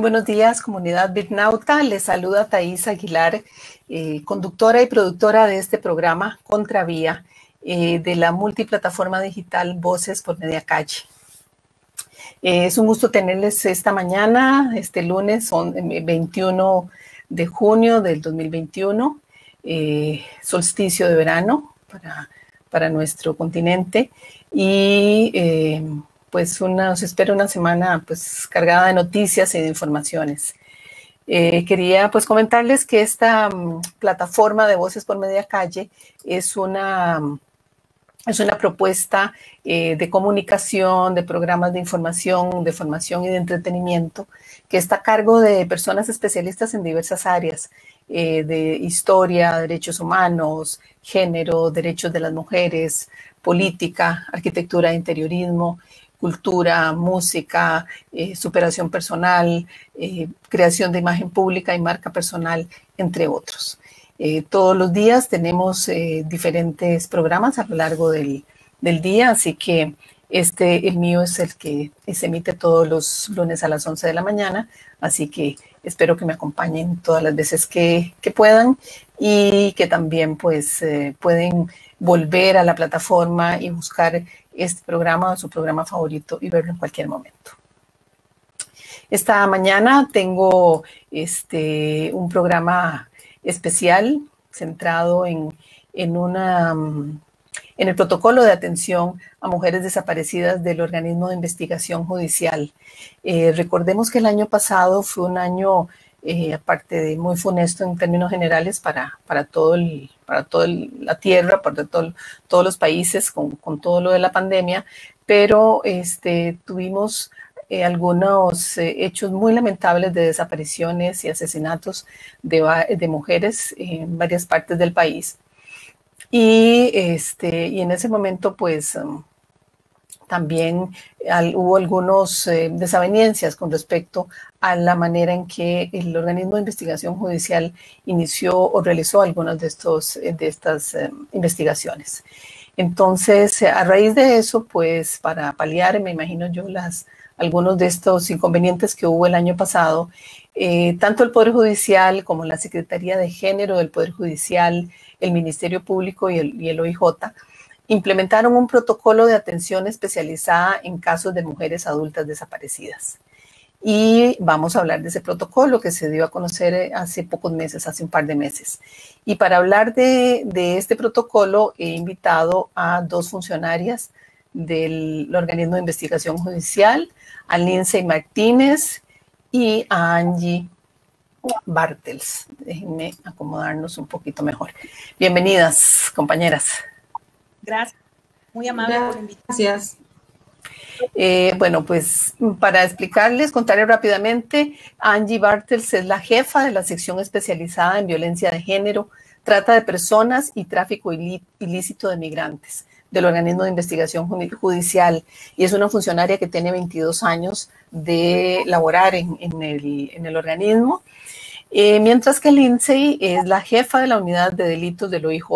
buenos días, comunidad Bitnauta. Les saluda Thais Aguilar, conductora y productora de este programa Contravía de la multiplataforma digital Voces por Media Calle. Es un gusto tenerles esta mañana, este lunes, 21 de junio del 2021, solsticio de verano para nuestro continente y pues nos espera una semana pues cargada de noticias y de informaciones. Quería pues comentarles que esta plataforma de Voces por Media Calle es una propuesta de comunicación, de programas de información, de formación y de entretenimiento que está a cargo de personas especialistas en diversas áreas, de historia, derechos humanos, género, derechos de las mujeres, política, arquitectura e interiorismo, cultura, música, superación personal, creación de imagen pública y marca personal, entre otros. Todos los días tenemos diferentes programas a lo largo del día, así que el mío es el que se emite todos los lunes a las 11 de la mañana, así que espero que me acompañen todas las veces que puedan y que también pues pueden volver a la plataforma y buscar este programa o su programa favorito y verlo en cualquier momento. Esta mañana tengo un programa especial centrado en el protocolo de atención a mujeres desaparecidas del organismo de investigación judicial. Recordemos que el año pasado fue un año, aparte de muy funesto en términos generales para toda la tierra, para todos los países con todo lo de la pandemia, pero tuvimos algunos hechos muy lamentables de desapariciones y asesinatos de mujeres en varias partes del país. Y en ese momento, pues, también hubo algunas desavenencias con respecto a la manera en que el organismo de investigación judicial inició o realizó algunas de estas investigaciones. Entonces, a raíz de eso, pues, para paliar, me imagino yo, algunos de estos inconvenientes que hubo el año pasado, tanto el Poder Judicial como la Secretaría de Género del Poder Judicial, el Ministerio Público y el OIJ implementaron un protocolo de atención especializada en casos de mujeres adultas desaparecidas. Y vamos a hablar de ese protocolo que se dio a conocer hace pocos meses, hace un par de meses. Y para hablar de este protocolo he invitado a dos funcionarias del organismo de investigación judicial, a Lindsay Martínez y a Angie Bartels. Déjenme acomodarnos un poquito mejor. Bienvenidas, compañeras. Gracias. Muy amable por invitarme. Gracias. Bueno, pues para explicarles, contarles rápidamente, Angie Bartels es la jefa de la sección especializada en violencia de género, trata de personas y tráfico ilícito de migrantes del organismo de investigación judicial y es una funcionaria que tiene 22 años de laborar en el organismo, mientras que Lindsay es la jefa de la unidad de delitos del OIJ.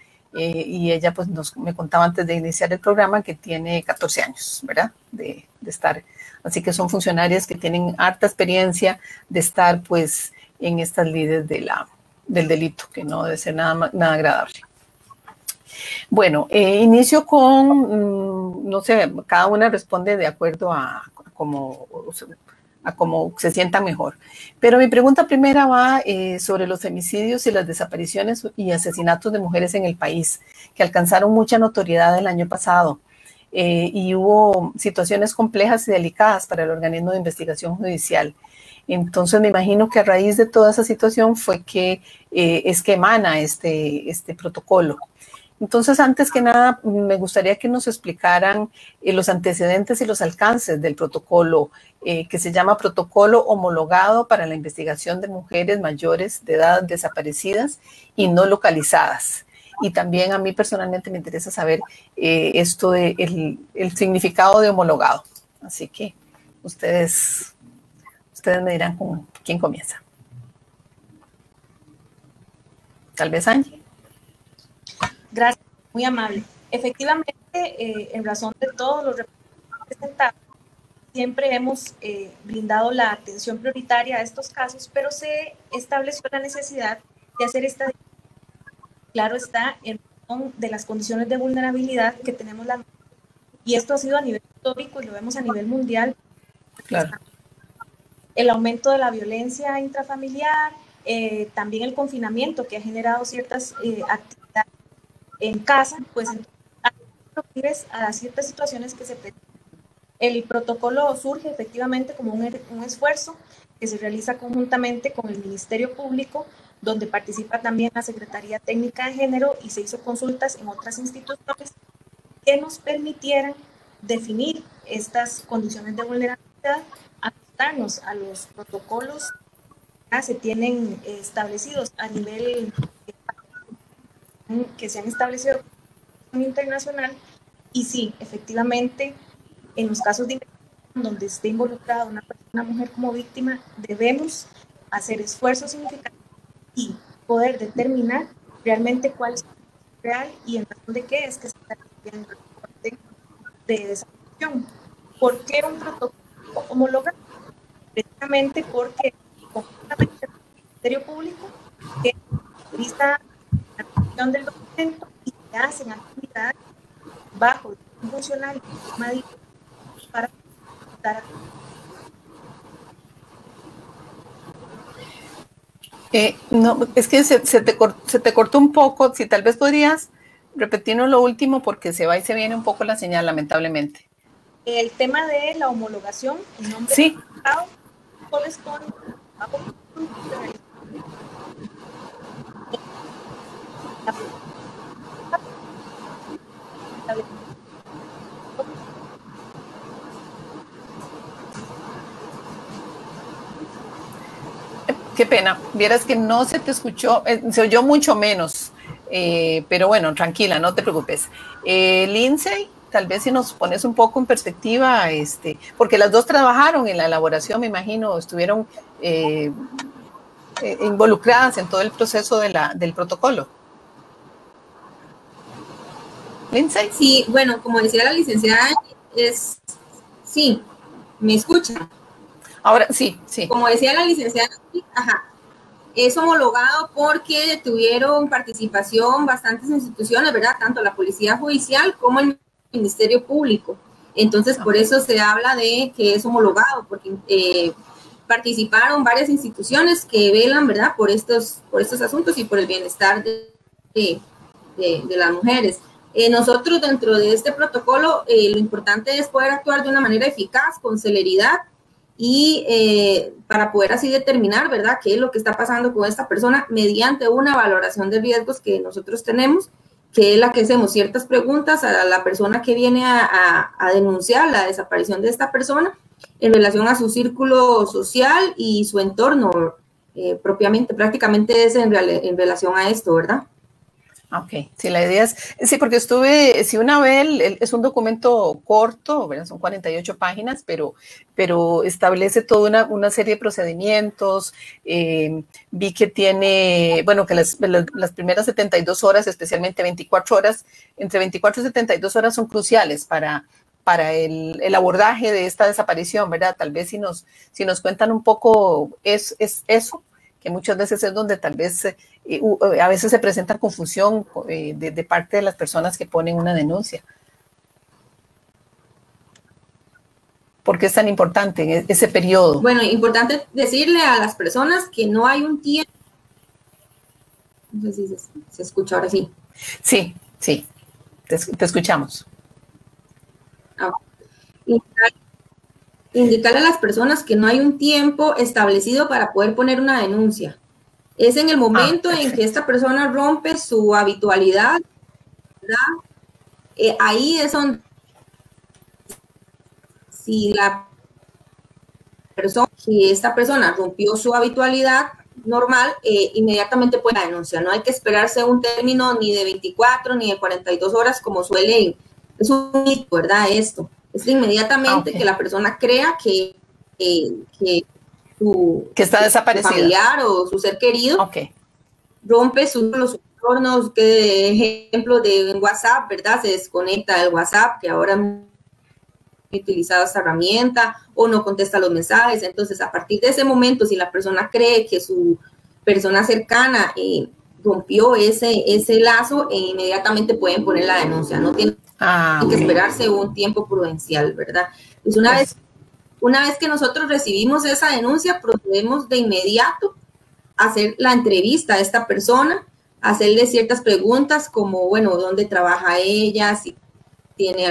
Y ella pues me contaba antes de iniciar el programa que tiene 14 años, ¿verdad? De estar. Así que son funcionarias que tienen harta experiencia de estar pues en estas lides del delito, que no debe ser nada agradable. Bueno, inicio con, no sé, cada una responde de acuerdo a cómo se sientan mejor. Pero mi pregunta primera va sobre los femicidios y las desapariciones y asesinatos de mujeres en el país, que alcanzaron mucha notoriedad el año pasado. Y hubo situaciones complejas y delicadas para el organismo de investigación judicial. Entonces me imagino que a raíz de toda esa situación fue que es que emana este protocolo. Entonces, antes que nada, me gustaría que nos explicaran los antecedentes y los alcances del protocolo, que se llama Protocolo Homologado para la Investigación de Mujeres Mayores de Edad Desaparecidas y No Localizadas. Y también a mí personalmente me interesa saber esto de el significado de homologado. Así que ustedes me dirán con quién comienza. Tal vez Angie. Gracias, muy amable. Efectivamente, en razón de todos los representantes, siempre hemos brindado la atención prioritaria a estos casos, pero se estableció la necesidad de hacer esta, claro está, en razón de las condiciones de vulnerabilidad que tenemos y esto ha sido a nivel histórico y lo vemos a nivel mundial. Claro. El aumento de la violencia intrafamiliar, también el confinamiento que ha generado ciertas actividades en casa, pues entonces a ciertas situaciones que se presentan. El protocolo surge efectivamente como un esfuerzo que se realiza conjuntamente con el Ministerio Público, donde participa también la Secretaría Técnica de Género, y se hizo consultas en otras instituciones que nos permitieran definir estas condiciones de vulnerabilidad, ajustarnos a los protocolos que se tienen establecidos a nivel que se han establecido internacional. Y sí, efectivamente, en los casos de investigación donde esté involucrada una mujer como víctima, debemos hacer esfuerzos significativos y poder determinar realmente cuál es el real y en razón de qué es que se está recibiendo el reporte de desaparición. ¿Por qué un protocolo homologado? Precisamente porque conjuntamente el Ministerio Público que realiza la gestión del documento y se hacen actividades bajo un funcionario para dar. No, es que se te cortó un poco. Si tal vez podrías repetirnos lo último, porque se va y se viene un poco la señal, lamentablemente. El tema de la homologación, el nombre sí. corresponde a Qué pena, vieras que no se te escuchó, se oyó mucho menos, pero bueno, tranquila, no te preocupes. Lindsay, tal vez si nos pones un poco en perspectiva, porque las dos trabajaron en la elaboración, me imagino, estuvieron involucradas en todo el proceso del protocolo. Lindsay. Sí, bueno, como decía la licenciada, sí, ¿me escucha? Ahora sí, sí. Como decía la licenciada, es homologado porque tuvieron participación bastantes instituciones, ¿verdad? Tanto la Policía Judicial como el Ministerio Público. Entonces, por eso se habla de que es homologado, porque participaron varias instituciones que velan, ¿verdad? Por estos asuntos y por el bienestar de las mujeres. Nosotros, dentro de este protocolo, lo importante es poder actuar de una manera eficaz, con celeridad, y para poder así determinar, ¿verdad?, qué es lo que está pasando con esta persona mediante una valoración de riesgos que nosotros tenemos, que es la que hacemos ciertas preguntas a la persona que viene a denunciar la desaparición de esta persona en relación a su círculo social y su entorno prácticamente es en relación a esto, ¿verdad? Ok, sí, la idea es, sí, porque si una ve, es un documento corto, ¿verdad? Son 48 páginas, pero establece toda una serie de procedimientos. Vi que tiene, bueno, que las primeras 72 horas, especialmente 24 horas, entre 24 y 72 horas son cruciales para el abordaje de esta desaparición, ¿verdad? Tal vez si nos cuentan un poco es eso, que muchas veces es donde tal vez a veces se presenta confusión de parte de las personas que ponen una denuncia. ¿Por qué es tan importante en ese periodo? Bueno, importante decirle a las personas que no hay un tiempo. No sé si se escucha ahora sí. Sí, sí, te escuchamos. Indicarle a las personas que no hay un tiempo establecido para poder poner una denuncia. Es en el momento en que esta persona rompe su habitualidad, ¿verdad? Ahí es donde si esta persona rompió su habitualidad normal, inmediatamente puede denunciar. No hay que esperarse un término ni de 24 ni de 42 horas como suele. Es un mito, ¿verdad? Esto. Es inmediatamente que la persona crea que está desaparecida, su familiar o su ser querido rompe los entornos, que ejemplo de WhatsApp, ¿verdad? Se desconecta del WhatsApp, que ahora utilizado esta herramienta o no contesta los mensajes. Entonces, a partir de ese momento, si la persona cree que su persona cercana rompió ese lazo, inmediatamente pueden poner la denuncia. No tienen que esperarse un tiempo prudencial, ¿verdad? Pues una vez que nosotros recibimos esa denuncia, procedemos de inmediato a hacer la entrevista a esta persona, hacerle ciertas preguntas como, bueno, ¿dónde trabaja ella? Si tiene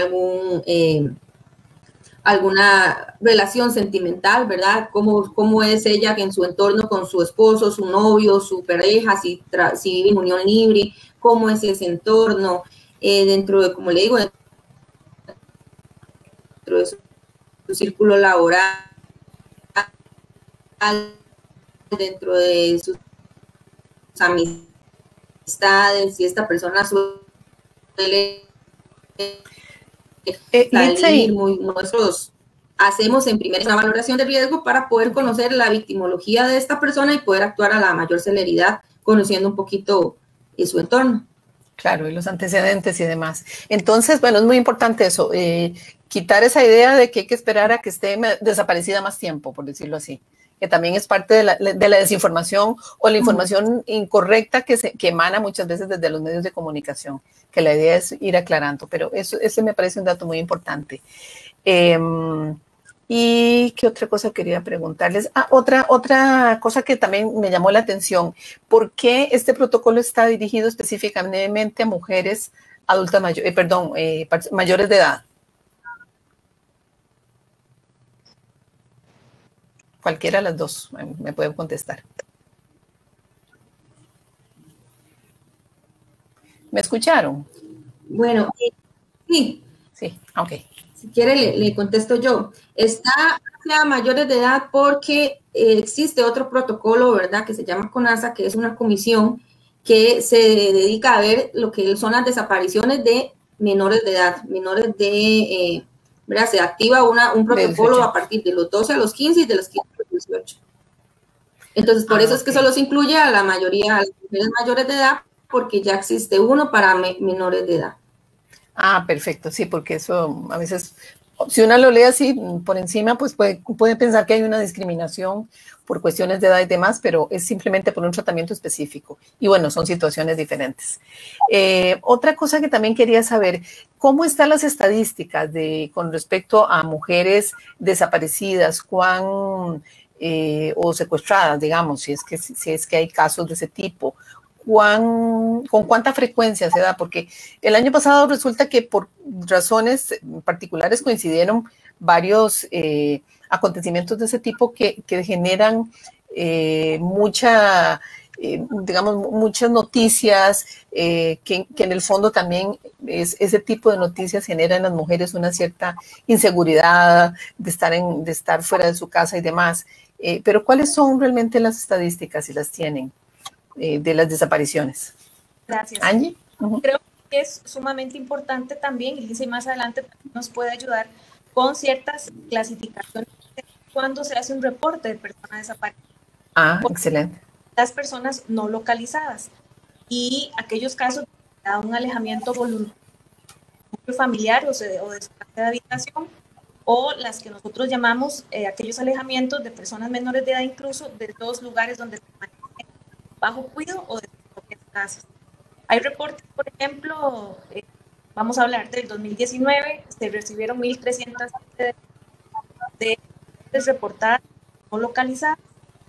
alguna relación sentimental, ¿verdad? ¿Cómo es ella en su entorno con su esposo, su novio, su pareja, si vive en unión libre, cómo es ese entorno, dentro de, como le digo, dentro de su círculo laboral, dentro de sus amistades, si esta persona suele salir nosotros hacemos en primera una valoración de riesgo para poder conocer la victimología de esta persona y poder actuar a la mayor celeridad, conociendo un poquito su entorno. Claro, y los antecedentes y demás. Entonces, bueno, es muy importante eso, quitar esa idea de que hay que esperar a que esté desaparecida más tiempo, por decirlo así, que también es parte de la desinformación o la información incorrecta que emana muchas veces desde los medios de comunicación, que la idea es ir aclarando, pero ese me parece un dato muy importante. ¿Y qué otra cosa quería preguntarles? Otra cosa que también me llamó la atención. ¿Por qué este protocolo está dirigido específicamente a mujeres adultas mayores de edad? Cualquiera de las dos me puede contestar. ¿Me escucharon? Bueno, sí. Sí, ok. Si quiere, le contesto yo. Está hacia mayores de edad porque existe otro protocolo, ¿verdad?, que se llama CONASA, que es una comisión que se dedica a ver lo que son las desapariciones de menores de edad, ¿verdad? Se activa un protocolo a partir de los 12 a los 15 y de los 15 a los 18. Entonces, por eso es que solo se incluye a la mayoría, a las mujeres mayores de edad, porque ya existe uno para menores de edad. Ah, perfecto, sí, porque eso a veces, si uno lo lee así por encima, pues puede pensar que hay una discriminación por cuestiones de edad y demás, pero es simplemente por un tratamiento específico. Y bueno, son situaciones diferentes. Otra cosa que también quería saber, ¿cómo están las estadísticas con respecto a mujeres desaparecidas, o secuestradas, digamos, si es que hay casos de ese tipo? ¿Con cuánta frecuencia se da? Porque el año pasado resulta que por razones particulares coincidieron varios acontecimientos de ese tipo que generan muchas noticias, que en el fondo también ese tipo de noticias genera en las mujeres una cierta inseguridad de estar fuera de su casa y demás. Pero ¿cuáles son realmente las estadísticas, si las tienen, de las desapariciones? Gracias. Angie. Creo que es sumamente importante también, y Lisa más adelante nos puede ayudar con ciertas clasificaciones cuando se hace un reporte de personas desaparecidas. Excelente. Las personas no localizadas y aquellos casos de un alejamiento voluntario familiar o de su casa de habitación, o las que nosotros llamamos aquellos alejamientos de personas menores de edad, incluso de dos lugares donde permanecen bajo cuidado o de sus propias casas. Hay reportes, por ejemplo, vamos a hablar del 2019, se recibieron 1.300 de reportadas no localizadas.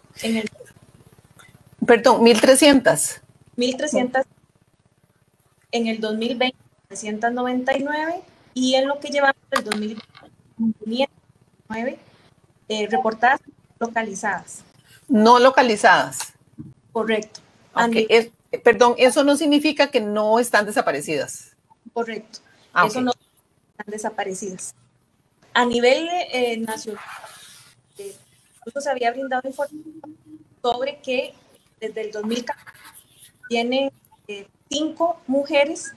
Perdón, 1.300. 1.300 en el 2020, 999, y en lo que llevamos del 2019, reportadas localizadas. No localizadas. Correcto. Okay. Perdón, eso no significa que no están desaparecidas. Correcto. Okay. Eso no están desaparecidas. A nivel nacional, incluso se había brindado información sobre que desde el 2014 tienen 5 mujeres,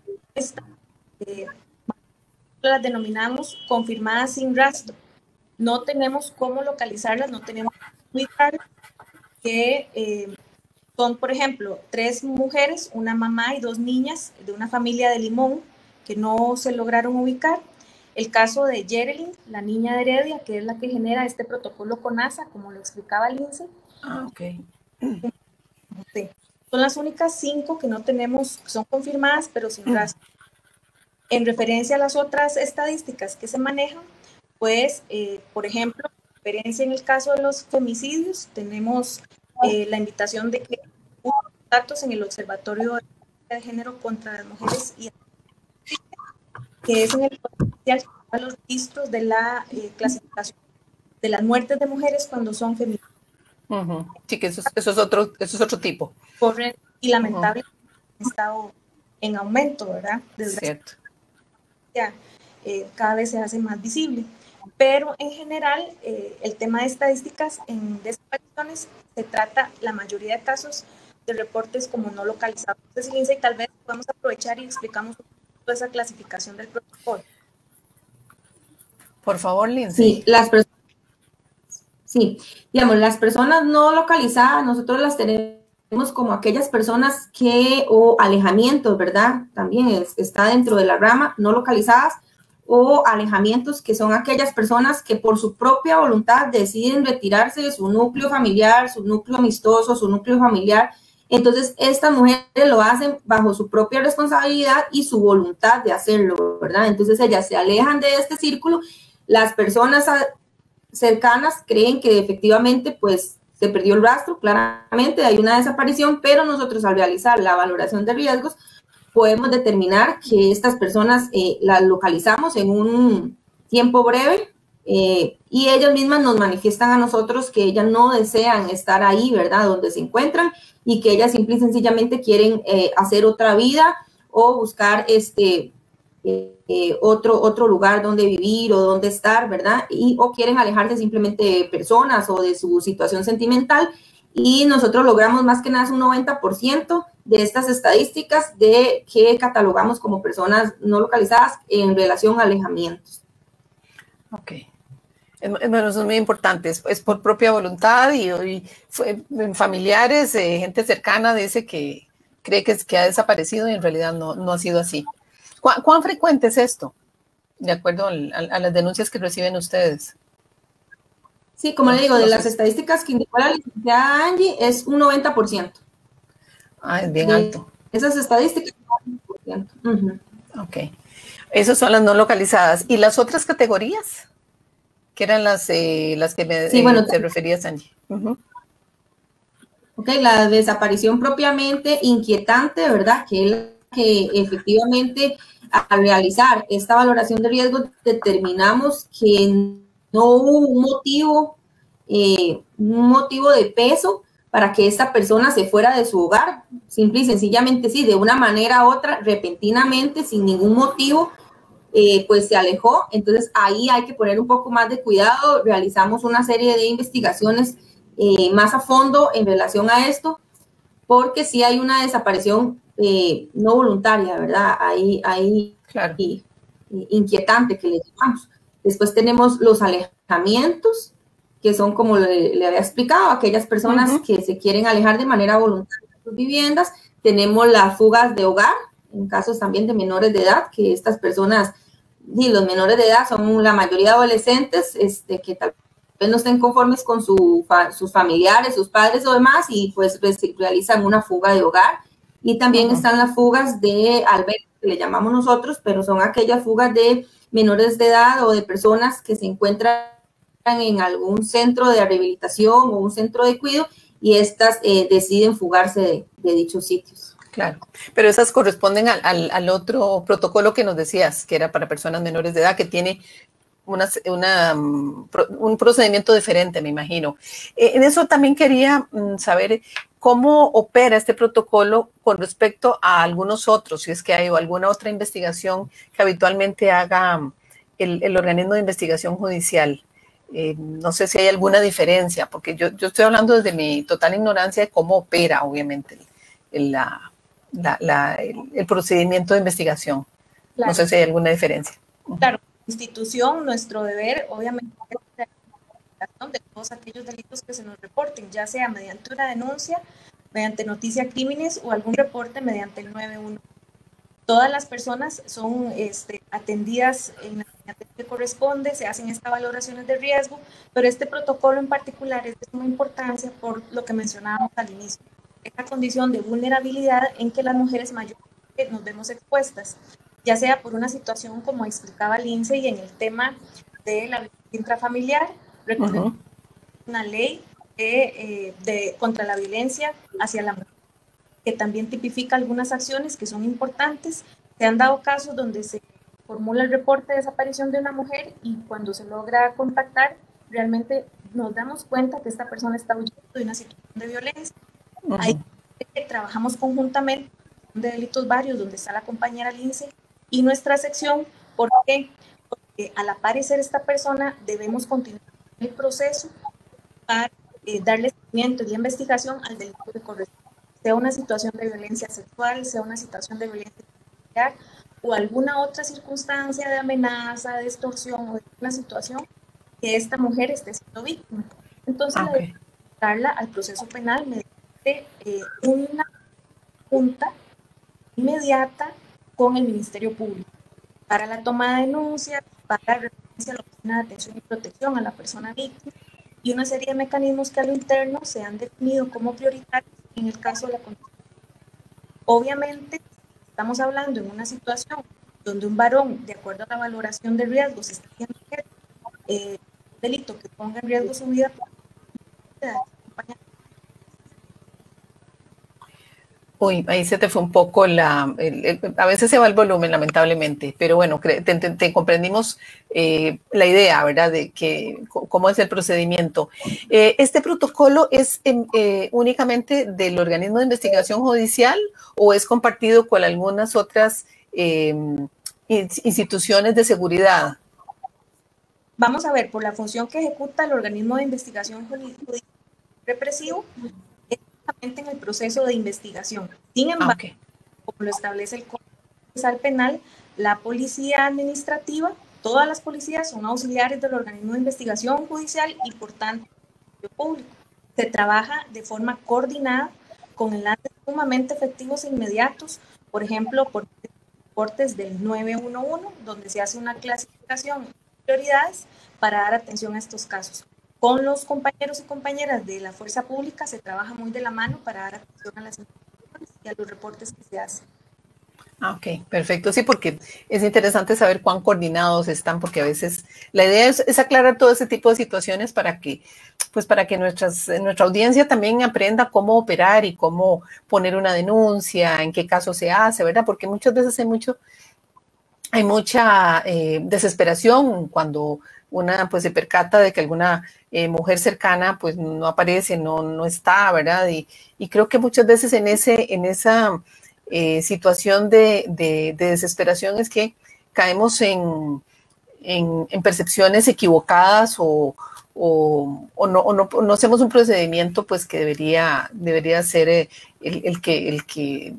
las denominamos confirmadas sin rastro. No tenemos cómo localizarlas, no tenemos cómo ubicarlas, que son, por ejemplo, 3 mujeres, una mamá y 2 niñas de una familia de Limón que no se lograron ubicar. El caso de Yerelyn, la niña de Heredia, que es la que genera este protocolo CONASA, como lo explicaba Lince. Ah, ok. Sí. Son las únicas 5 que no tenemos, son confirmadas, pero sin rastro. En referencia a las otras estadísticas que se manejan, pues, por ejemplo, en referencia en el caso de los femicidios, tenemos la invitación de que hubo datos en el Observatorio de Género contra las Mujeres, y que es en el potencial a los registros de la clasificación de las muertes de mujeres cuando son femicidios. Sí, que eso es otro tipo. Correcto, y lamentablemente ha estado en aumento, ¿verdad? Cierto. Ya, cada vez se hace más visible. Pero en general, el tema de estadísticas en desapariciones se trata la mayoría de casos de reportes como no localizados. Entonces, Lince, tal vez podemos aprovechar y explicamos un poco esa clasificación del protocolo. Por favor, Lince. Sí, digamos, las personas no localizadas, nosotros las tenemos como aquellas personas o alejamientos, ¿verdad? También está dentro de la rama, no localizadas, o alejamientos, que son aquellas personas que por su propia voluntad deciden retirarse de su núcleo familiar, su núcleo amistoso, su núcleo familiar. Entonces, estas mujeres lo hacen bajo su propia responsabilidad y su voluntad de hacerlo, ¿verdad? Entonces, ellas se alejan de este círculo. Las personas cercanas creen que efectivamente, pues, se perdió el rastro, claramente hay una desaparición, pero nosotros al realizar la valoración de riesgos podemos determinar que estas personas las localizamos en un tiempo breve y ellas mismas nos manifiestan a nosotros que ellas no desean estar ahí, ¿verdad?, donde se encuentran, y que ellas simple y sencillamente quieren hacer otra vida o buscar otro lugar donde vivir o donde estar, ¿verdad? O quieren alejarse simplemente de personas o de su situación sentimental, y nosotros logramos más que nada un 90% de estas estadísticas de que catalogamos como personas no localizadas en relación a alejamientos. Ok. Bueno, son muy importantes. Es por propia voluntad y familiares, gente cercana dice que cree que ha desaparecido y en realidad no ha sido así. ¿Cuán frecuente es esto? De acuerdo a las denuncias que reciben ustedes. Sí, como le digo, de las estadísticas que indicó la licenciada Angie, es un 90%. Ah, es bien alto. Esas estadísticas, 90%. Ok. Esas son las no localizadas. ¿Y las otras categorías? Que eran las que te referías, Angie. Ok, la desaparición propiamente inquietante, ¿verdad? Que es la que efectivamente al realizar esta valoración de riesgo determinamos que no hubo un motivo de peso para que esta persona se fuera de su hogar, simple y sencillamente sí, de una manera u otra, repentinamente, sin ningún motivo, pues se alejó. Entonces ahí hay que poner un poco más de cuidado, realizamos una serie de investigaciones más a fondo en relación a esto, porque sí hay una desaparición no voluntaria, ¿verdad? Ahí claro. Inquietante que le llamamos. Después tenemos los alejamientos, que son, como le había explicado, aquellas personas que se quieren alejar de manera voluntaria de sus viviendas. Tenemos las fugas de hogar, en casos también de menores de edad, que estas personas, y los menores de edad son la mayoría adolescentes, que tal vez no estén conformes con sus familiares, sus padres o demás, y pues realizan una fuga de hogar. Y también están las fugas de albergue, que le llamamos nosotros, pero son aquellas fugas de menores de edad o de personas que se encuentran en algún centro de rehabilitación o un centro de cuidado, y estas deciden fugarse de dichos sitios. Claro, pero esas corresponden al otro protocolo que nos decías, que era para personas menores de edad, que tiene un procedimiento diferente, me imagino. En eso también quería saber cómo opera este protocolo con respecto a algunos otros, si es que hay alguna otra investigación que habitualmente haga el organismo de investigación judicial. No sé si hay alguna diferencia, porque yo estoy hablando desde mi total ignorancia de cómo opera, obviamente, el procedimiento de investigación. Claro. No sé si hay alguna diferencia. Claro, institución, nuestro deber, obviamente, es la investigación de todos aquellos delitos que se nos reporten, ya sea mediante una denuncia, mediante noticia crímenes o algún reporte mediante el 911. Todas las personas son atendidas en la que corresponde, se hacen estas valoraciones de riesgo, pero este protocolo en particular es de suma importancia por lo que mencionábamos al inicio, esta condición de vulnerabilidad en que las mujeres mayormente nos vemos expuestas, ya sea por una situación como explicaba Lindsay en el tema de la violencia intrafamiliar. Recordemos una ley contra la violencia hacia la mujer, que también tipifica algunas acciones que son importantes. Se han dado casos donde se formula el reporte de desaparición de una mujer y cuando se logra contactar, realmente nos damos cuenta que esta persona está huyendo de una situación de violencia. Ahí trabajamos conjuntamente de delitos varios, donde está la compañera Lindsay y nuestra sección. ¿Por qué? Porque al aparecer esta persona debemos continuar el proceso para darle seguimiento y investigación al delito que corresponde, sea una situación de violencia sexual, sea una situación de violencia familiar o alguna otra circunstancia de amenaza, de extorsión o de una situación que esta mujer esté siendo víctima. Entonces, darla al proceso penal mediante una junta inmediata con el Ministerio Público para la toma de denuncias, para referencia a la Oficina de Atención y Protección a la persona víctima y una serie de mecanismos que a lo interno se han definido como prioritarios en el caso de la condición. Obviamente, estamos hablando en una situación donde un varón, de acuerdo a la valoración de riesgos, está haciendo delito que ponga en riesgo su vida. Uy, ahí se te fue un poco a veces se va el volumen, lamentablemente, pero bueno, te comprendimos la idea, ¿verdad?, de cómo es el procedimiento. ¿Este protocolo es únicamente del organismo de investigación judicial o es compartido con algunas otras instituciones de seguridad? Vamos a ver, por la función que ejecuta el organismo de investigación judicial represivo, en el proceso de investigación. Sin embargo, como lo establece el Código Procesal Penal, la policía administrativa, todas las policías son auxiliares del organismo de investigación judicial y por tanto público. Se trabaja de forma coordinada con enlaces sumamente efectivos e inmediatos, por ejemplo, por reportes del 911, donde se hace una clasificación de prioridades para dar atención a estos casos. Con los compañeros y compañeras de la fuerza pública se trabaja muy de la mano para dar atención a las informaciones y a los reportes que se hacen. Ok, perfecto. Sí, porque es interesante saber cuán coordinados están, porque a veces la idea es aclarar todo ese tipo de situaciones para que nuestra audiencia también aprenda cómo operar y cómo poner una denuncia, en qué caso se hace, ¿verdad? Porque muchas veces hay mucha desesperación cuando una pues se percata de que alguna mujer cercana pues no aparece, no está, ¿verdad? Y creo que muchas veces en esa situación de desesperación es que caemos en percepciones equivocadas o no hacemos un procedimiento pues que debería ser el que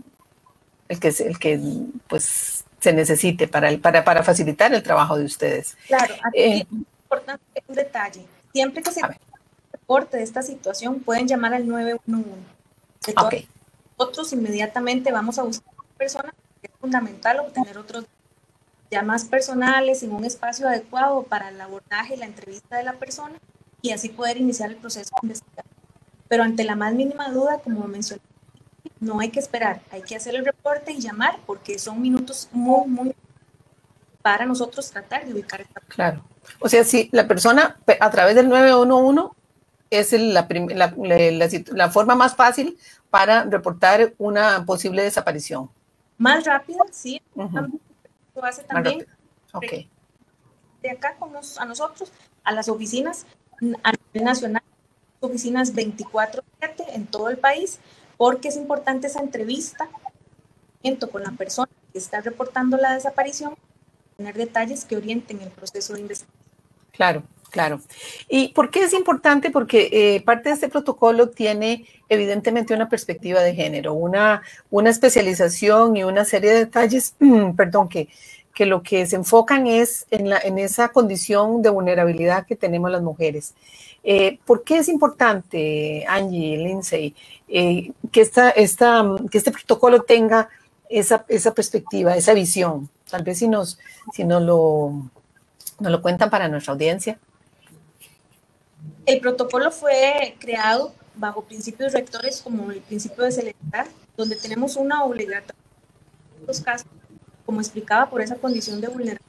pues se necesite para facilitar el trabajo de ustedes. Claro, aquí es importante un detalle. Siempre que se reporte de esta situación, pueden llamar al 911. Nosotros inmediatamente vamos a buscar a la persona, porque es fundamental obtener otros ya más personales en un espacio adecuado para el abordaje y la entrevista de la persona y así poder iniciar el proceso de investigación. Pero ante la más mínima duda, como mencioné, no hay que esperar, hay que hacer el reporte y llamar porque son minutos muy para nosotros tratar de ubicar esta persona. Claro. O sea, si la persona a través del 911 es la forma más fácil para reportar una posible desaparición. Más rápida, sí. Lo hace también. Okay. De acá a nosotros, a las oficinas a nivel nacional, oficinas 24/7 en todo el país, porque es importante esa entrevista con la persona que está reportando la desaparición, tener detalles que orienten el proceso de investigación. Claro. ¿Y por qué es importante? Porque parte de este protocolo tiene evidentemente una perspectiva de género, una especialización y una serie de detalles, que lo que se enfocan es en esa condición de vulnerabilidad que tenemos las mujeres. ¿Por qué es importante, Angie, Lindsay, que este protocolo tenga esa perspectiva, esa visión? Tal vez si nos ¿Nos lo cuentan para nuestra audiencia? El protocolo fue creado bajo principios rectores como el principio de celeridad, donde tenemos una obligatoriedad en estos casos, como explicaba, por esa condición de vulnerabilidad,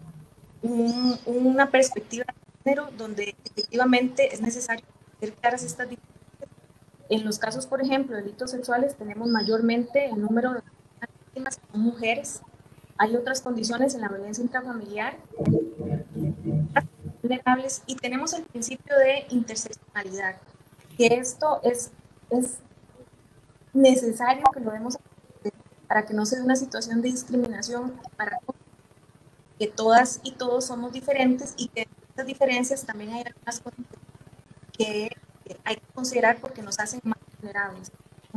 una perspectiva de género donde efectivamente es necesario hacer claras estas diferencias. En los casos, por ejemplo, de delitos sexuales, tenemos mayormente el número de víctimas que son mujeres. Hay otras condiciones en la violencia intrafamiliar vulnerables, y tenemos el principio de interseccionalidad, que esto es necesario que lo demos para que no se dé una situación de discriminación, para que todas y todos somos diferentes y que estas diferencias también hay algunas cosas que hay que considerar porque nos hacen más vulnerables.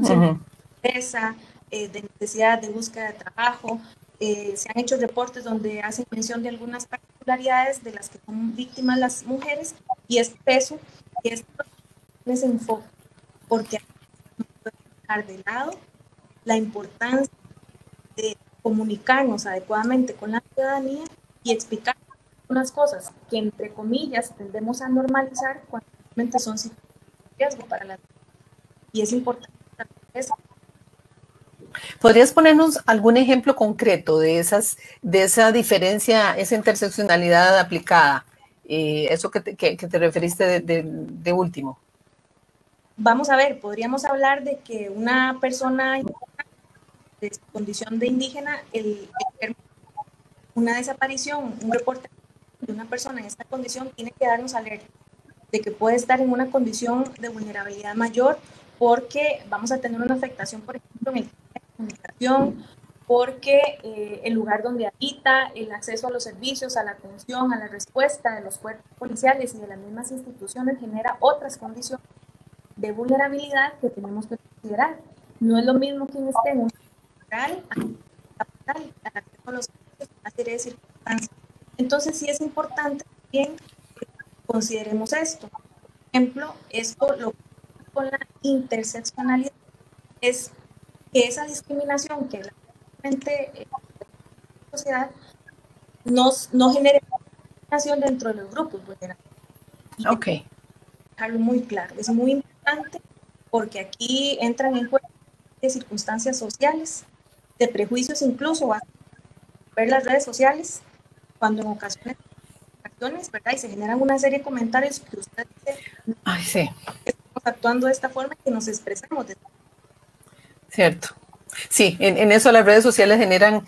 De necesidad de búsqueda de trabajo. Se han hecho reportes donde hacen mención de algunas particularidades de las que son víctimas las mujeres, y es eso que les enfoca, porque no puede dejar de lado la importancia de comunicarnos adecuadamente con la ciudadanía y explicar unas cosas que, entre comillas, tendemos a normalizar cuando realmente son situaciones de riesgo para la vida. Y es importante eso. ¿Podrías ponernos algún ejemplo concreto de esa diferencia, esa interseccionalidad aplicada? Eso que te referiste de último. Vamos a ver, podríamos hablar de que una persona de condición de indígena, una desaparición, un reporte de una persona en esta condición tiene que darnos alerta de que puede estar en una condición de vulnerabilidad mayor, porque vamos a tener una afectación, por ejemplo, en el tema de comunicación, porque el lugar donde habita, el acceso a los servicios, a la atención, a la respuesta de los cuerpos policiales y de las mismas instituciones genera otras condiciones de vulnerabilidad que tenemos que considerar. No es lo mismo quien esté en un lugar capital, al acceso a los servicios, una serie de circunstancias. Entonces sí es importante también que consideremos esto. Por ejemplo, esto lo que con la interseccionalidad es que esa discriminación que realmente la sociedad no genere discriminación dentro de los grupos vulnerables. Ok. Dejarlo muy claro, es muy importante porque aquí entran en juego de circunstancias sociales, de prejuicios, incluso a ver las redes sociales, cuando en ocasiones, ¿verdad? Y se generan una serie de comentarios que usted dice, ay, sí, estamos actuando de esta forma y que nos expresamos de esta forma. Cierto. Sí, en eso las redes sociales generan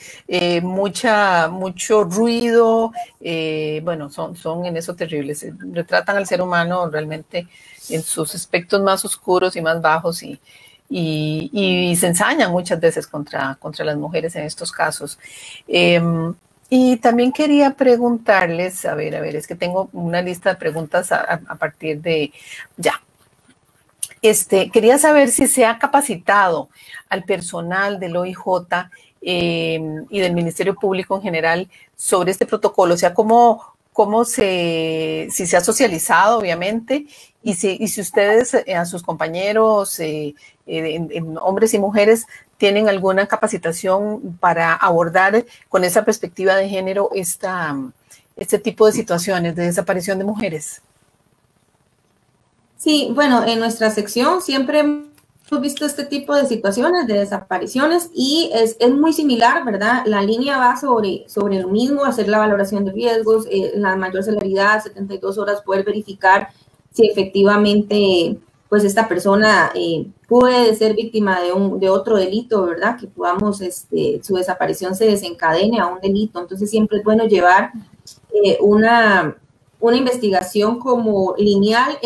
mucho ruido, bueno, son en eso terribles, retratan al ser humano realmente en sus aspectos más oscuros y más bajos y se ensañan muchas veces contra las mujeres en estos casos. Y también quería preguntarles, a ver, es que tengo una lista de preguntas a partir de ya. Quería saber si se ha capacitado al personal del OIJ y del Ministerio Público en general sobre este protocolo, o sea, si se ha socializado, obviamente, y si ustedes a sus compañeros, hombres y mujeres, tienen alguna capacitación para abordar con esa perspectiva de género este tipo de situaciones de desaparición de mujeres. Sí, bueno, en nuestra sección siempre hemos visto este tipo de situaciones de desapariciones y es muy similar, ¿verdad? La línea va sobre lo mismo, hacer la valoración de riesgos, la mayor celeridad, 72 horas, poder verificar si efectivamente pues esta persona puede ser víctima de otro delito, ¿verdad? Que podamos, su desaparición se desencadene a un delito. Entonces siempre es bueno llevar una investigación como lineal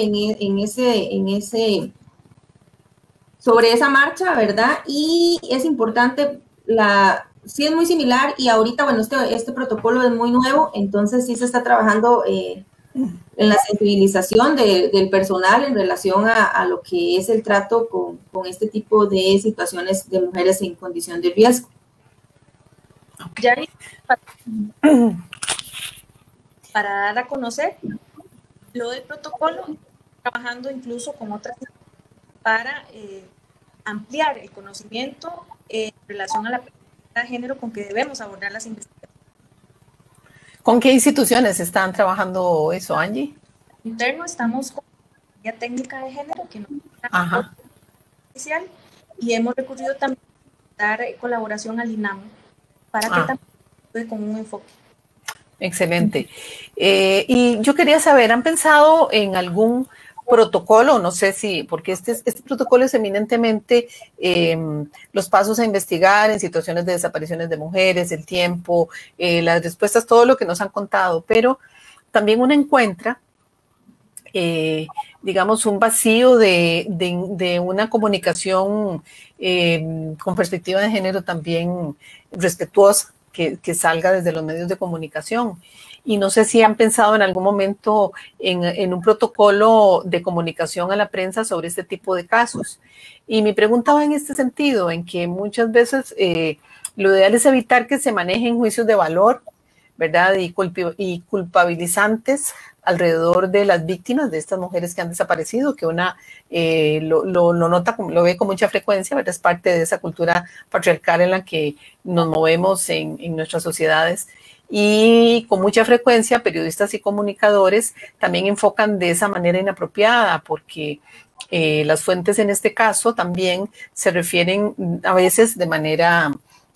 sobre esa marcha, ¿verdad? Y es importante, sí es muy similar y ahorita, bueno, este protocolo es muy nuevo, entonces sí se está trabajando en la sensibilización del personal en relación a lo que es el trato con este tipo de situaciones de mujeres en condición de riesgo. Ya para dar a conocer lo del protocolo, trabajando incluso con otras para ampliar el conocimiento en relación a la perspectiva de género con que debemos abordar las investigaciones. ¿Con qué instituciones están trabajando eso, Angie? Interno estamos con la técnica de género que nos Ajá. oficial y hemos recurrido también a dar colaboración al INAM para que también con un enfoque. Excelente. Y yo quería saber, ¿han pensado en algún protocolo? No sé si, porque este protocolo es eminentemente los pasos a investigar en situaciones de desapariciones de mujeres, el tiempo, las respuestas, todo lo que nos han contado, pero también uno encuentra, digamos, un vacío de una comunicación con perspectiva de género también respetuosa, que salga desde los medios de comunicación. Y no sé si han pensado en algún momento en un protocolo de comunicación a la prensa sobre este tipo de casos. Y mi pregunta va en este sentido, en que muchas veces lo ideal es evitar que se manejen juicios de valor, ¿verdad? Y culpabilizantes alrededor de las víctimas de estas mujeres que han desaparecido, que una lo nota, lo ve con mucha frecuencia, ¿verdad? Es parte de esa cultura patriarcal en la que nos movemos en nuestras sociedades. Y con mucha frecuencia periodistas y comunicadores también enfocan de esa manera inapropiada, porque las fuentes en este caso también se refieren a veces de manera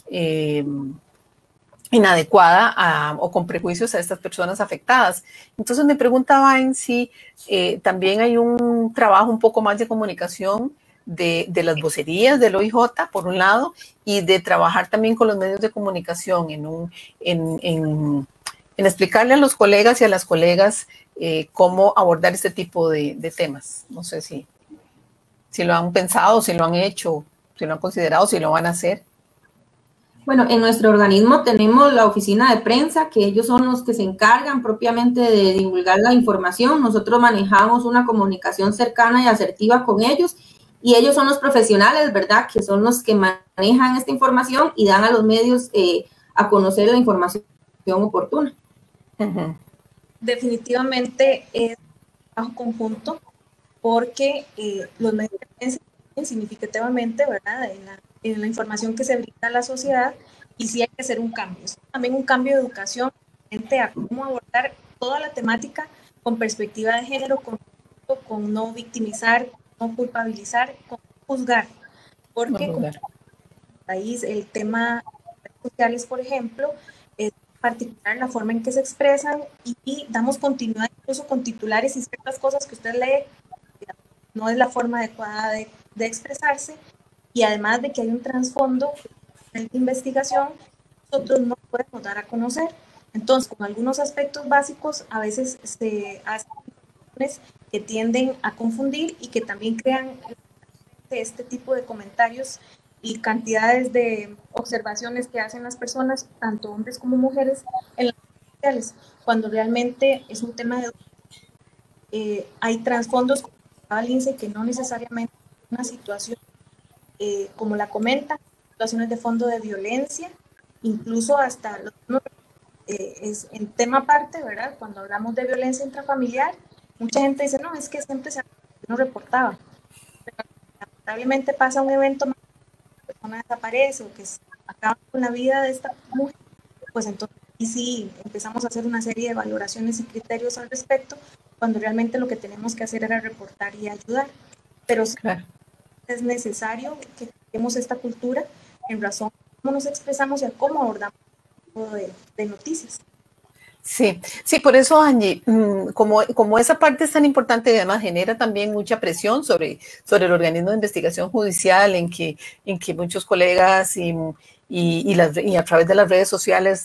inadecuada o con prejuicios a estas personas afectadas. Entonces me preguntaba en si también hay un trabajo un poco más de comunicación de las vocerías del OIJ, por un lado, y de trabajar también con los medios de comunicación en explicarle a los colegas y a las colegas cómo abordar este tipo de temas. No sé si lo han pensado, si lo han hecho, si lo han considerado, si lo van a hacer. Bueno, en nuestro organismo tenemos la oficina de prensa, que ellos son los que se encargan propiamente de divulgar la información. Nosotros manejamos una comunicación cercana y asertiva con ellos, y ellos son los profesionales, ¿verdad?, que son los que manejan esta información y dan a los medios a conocer la información oportuna. Uh-huh. Definitivamente es un trabajo conjunto, porque los medios de prensa significativamente, ¿verdad?, en la información que se brinda a la sociedad, y sí hay que hacer un cambio. Es también un cambio de educación a cómo abordar toda la temática con perspectiva de género, con no victimizar, no culpabilizar, con juzgar. Porque como país, el tema de redes sociales, por ejemplo, es particular la forma en que se expresan, y damos continuidad incluso con titulares y ciertas cosas que usted lee, no es la forma adecuada de expresarse. Y además de que hay un trasfondo de investigación, nosotros no podemos dar a conocer. Entonces, con algunos aspectos básicos, a veces se hacen que tienden a confundir y que también crean este tipo de comentarios y cantidades de observaciones que hacen las personas, tanto hombres como mujeres, en las redes sociales, cuando realmente es un tema de... hay trasfondos, como el Lince, que no necesariamente es una situación como la comenta, situaciones de fondo de violencia, incluso hasta es en tema aparte, ¿verdad? Cuando hablamos de violencia intrafamiliar, mucha gente dice, no, es que siempre no reportaba. Pero lamentablemente pasa un evento, la persona desaparece o que acaba con la vida de esta mujer, pues entonces y sí empezamos a hacer una serie de valoraciones y criterios al respecto, cuando realmente lo que tenemos que hacer era reportar y ayudar. Pero sí, claro, es necesario que tenemos esta cultura en razón a cómo nos expresamos y a cómo abordamos de noticias. Sí, sí, por eso, Angie, como esa parte es tan importante y además genera también mucha presión sobre el organismo de investigación judicial, en que muchos colegas y a través de las redes sociales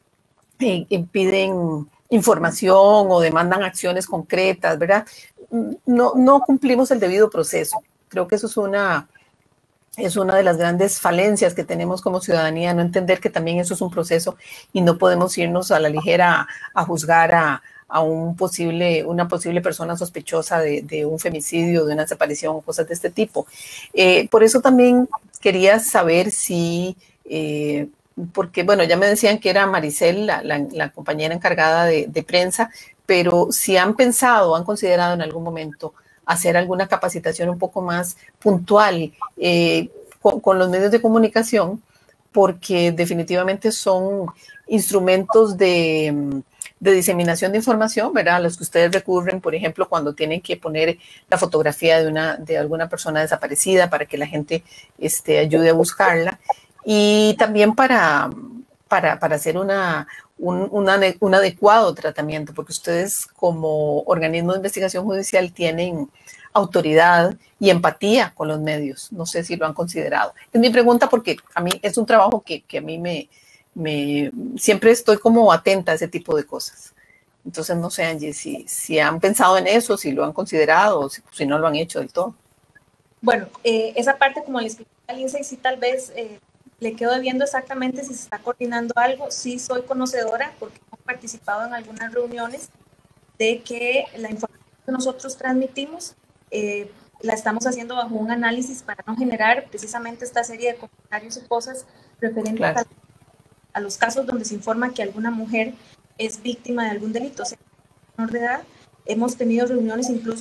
piden información o demandan acciones concretas, ¿verdad? No cumplimos el debido proceso. Creo que eso es una de las grandes falencias que tenemos como ciudadanía, no entender que también eso es un proceso y no podemos irnos a la ligera a juzgar a una posible persona sospechosa de un femicidio, de una desaparición, cosas de este tipo. Por eso también quería saber si, porque bueno, ya me decían que era Maricel, la compañera encargada de prensa, pero si han pensado, han considerado en algún momento hacer alguna capacitación un poco más puntual con los medios de comunicación, porque definitivamente son instrumentos de de diseminación de información, ¿verdad? A los que ustedes recurren, por ejemplo, cuando tienen que poner la fotografía de alguna persona desaparecida para que la gente ayude a buscarla. Y también para hacer un adecuado tratamiento, porque ustedes como organismo de investigación judicial tienen autoridad y empatía con los medios. No sé si lo han considerado. Es mi pregunta porque a mí es un trabajo que a mí siempre estoy como atenta a ese tipo de cosas. Entonces, no sé, Angie, si han pensado en eso, si lo han considerado o si no lo han hecho del todo. Bueno, esa parte, como les expliqué a Lindsay, sí tal vez le quedo debiendo exactamente si se está coordinando algo. Sí soy conocedora porque hemos participado en algunas reuniones de que la información que nosotros transmitimos la estamos haciendo bajo un análisis para no generar precisamente esta serie de comentarios y cosas referentes a los casos donde se informa que alguna mujer es víctima de algún delito, o sea, menor de edad. Hemos tenido reuniones incluso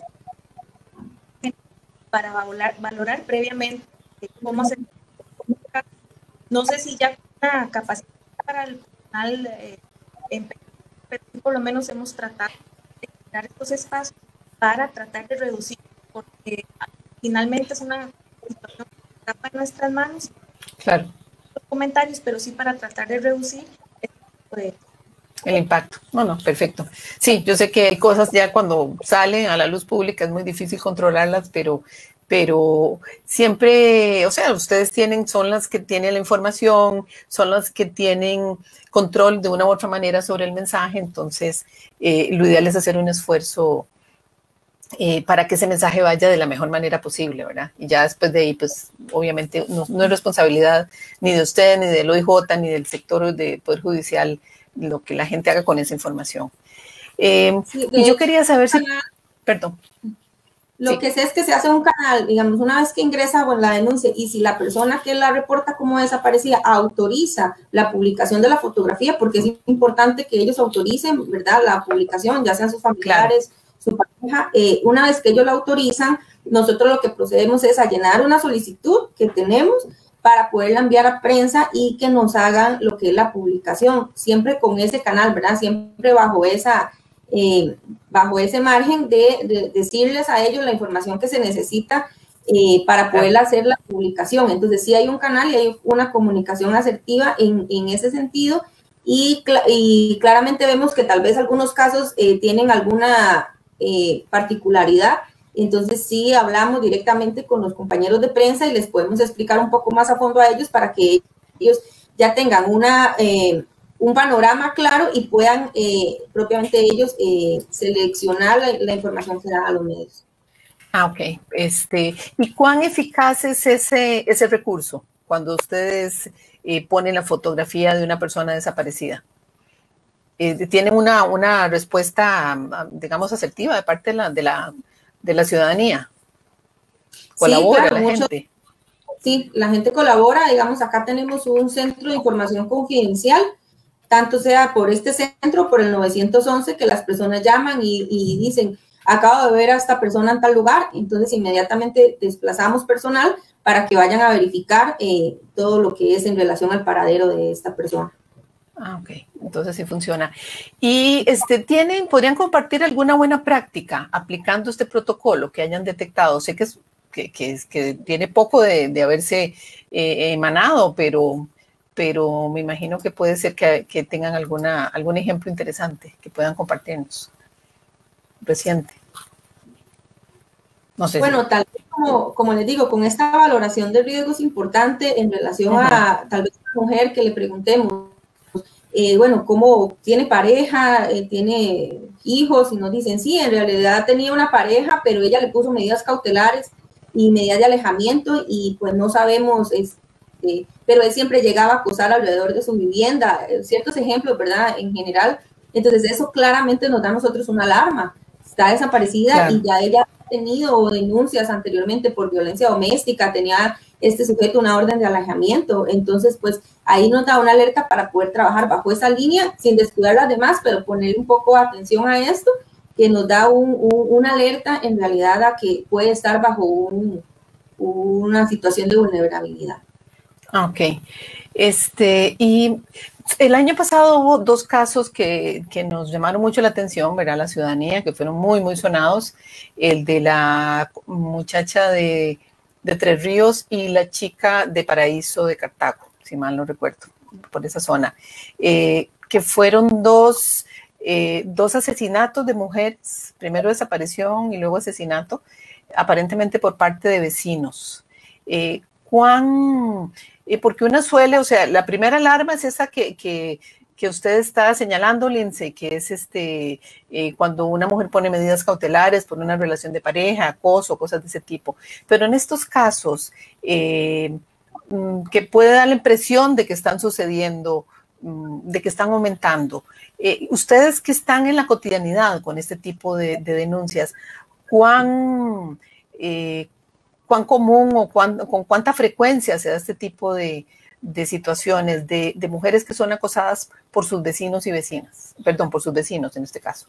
para valorar previamente cómo hacer. No sé si ya una capacidad para el personal, pero por lo menos hemos tratado de crear estos espacios para tratar de reducir, porque finalmente es una situación que está en nuestras manos. Claro. Los comentarios, pero sí para tratar de reducir el impacto. Bueno, perfecto. Sí, yo sé que hay cosas ya cuando salen a la luz pública es muy difícil controlarlas, pero siempre, o sea, ustedes son las que tienen la información, son las que tienen control de una u otra manera sobre el mensaje, entonces lo ideal es hacer un esfuerzo para que ese mensaje vaya de la mejor manera posible, ¿verdad? Y ya después de ahí, pues, obviamente no es responsabilidad ni de usted, ni del OIJ, ni del sector de Poder Judicial, lo que la gente haga con esa información. Sí, y yo quería saber si... Perdón. Lo que sé es que se hace un canal, digamos, una vez que ingresa la denuncia y si la persona que la reporta como desaparecida autoriza la publicación de la fotografía, porque es importante que ellos autoricen, ¿verdad?, la publicación, ya sean sus familiares, su pareja. Una vez que ellos la autorizan, nosotros lo que procedemos es a llenar una solicitud que tenemos para poderla enviar a prensa y que nos hagan lo que es la publicación, siempre con ese canal, ¿verdad?, siempre bajo ese margen de decirles a ellos la información que se necesita para poder hacer la publicación. Entonces sí hay un canal y hay una comunicación asertiva en ese sentido y claramente vemos que tal vez algunos casos tienen alguna particularidad, entonces sí hablamos directamente con los compañeros de prensa y les podemos explicar un poco más a fondo a ellos para que ellos ya tengan un panorama claro y puedan propiamente ellos seleccionar la información que dan a los medios. Ah, ok. ¿Y cuán eficaz es ese recurso cuando ustedes ponen la fotografía de una persona desaparecida? ¿Tienen una respuesta, digamos, asertiva de parte de la ciudadanía? ¿Colabora la gente? Sí, la gente colabora. Digamos, acá tenemos un centro de información confidencial, tanto sea por este centro, por el 911, que las personas llaman y dicen, acabo de ver a esta persona en tal lugar, entonces inmediatamente desplazamos personal para que vayan a verificar todo lo que es en relación al paradero de esta persona. Ah, ok. Entonces sí funciona. ¿Y podrían compartir alguna buena práctica aplicando este protocolo que hayan detectado? Sé que tiene poco de haberse emanado, pero me imagino que puede ser que tengan algún ejemplo interesante que puedan compartirnos reciente. No sé. Bueno, tal vez como les digo, con esta valoración de riesgos importante en relación a tal vez a una mujer que le preguntemos, bueno, ¿cómo tiene pareja? ¿Tiene hijos? Y nos dicen, sí, en realidad tenía una pareja, pero ella le puso medidas cautelares y medidas de alejamiento y pues no sabemos, pero él siempre llegaba a acosar alrededor de su vivienda, ciertos ejemplos, ¿verdad? En general, entonces eso claramente nos da a nosotros una alarma. Está desaparecida, claro. Y ya ella ha tenido denuncias anteriormente por violencia doméstica, tenía este sujeto una orden de alejamiento, entonces pues ahí nos da una alerta para poder trabajar bajo esa línea sin descuidar las demás, pero poner un poco de atención a esto, que nos da una alerta en realidad a que puede estar bajo una situación de vulnerabilidad. Ok. Y el año pasado hubo dos casos que nos llamaron mucho la atención, ¿verdad? La ciudadanía, que fueron muy, muy sonados. El de la muchacha de Tres Ríos y la chica de Paraíso de Cartago, si mal no recuerdo, por esa zona. Que fueron dos asesinatos de mujeres, primero desaparición y luego asesinato, aparentemente por parte de vecinos. Porque una suele, o sea, la primera alarma es esa que usted está señalando, Lindsay, que es cuando una mujer pone medidas cautelares por una relación de pareja, acoso, cosas de ese tipo. Pero en estos casos, que puede dar la impresión de que están sucediendo, de que están aumentando, ustedes que están en la cotidianidad con este tipo de denuncias, ¿cuán común o con cuánta frecuencia se da este tipo de situaciones de mujeres que son acosadas por sus vecinos y vecinas? Perdón, por sus vecinos en este caso.